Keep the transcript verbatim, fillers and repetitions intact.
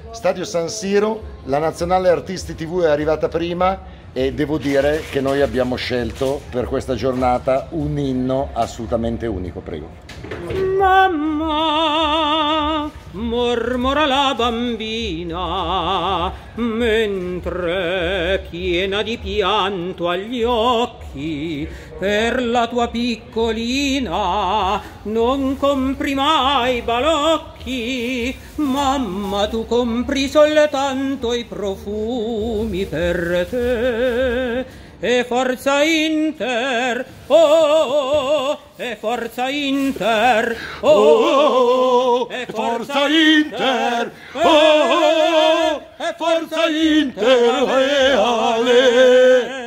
Stadio San Siro, la Nazionale Artisti tivù è arrivata prima e devo dire che noi abbiamo scelto per questa giornata un inno assolutamente unico, prego. Mamma, mormora la bambina, mentre piena di pianto agli occhi per la tua piccolina non compri mai balocchi. Mamma, tu compri soltanto i profumi per te. E forza Inter, oh, e forza Inter, oh, e forza Inter, oh, e forza Inter, reale.